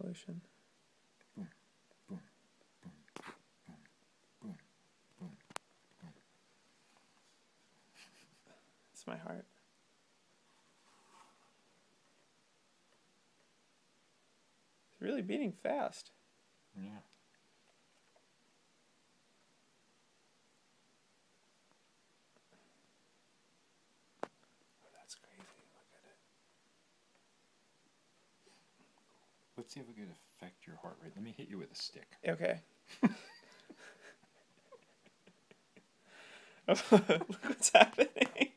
resolution. Boom, boom, boom, boom, boom, boom, boom. It's my heart. It's really beating fast. Yeah. Oh, that's crazy. Look at it. Let's see if we can affect your heart rate. Let me hit you with a stick. Okay. Look what's happening.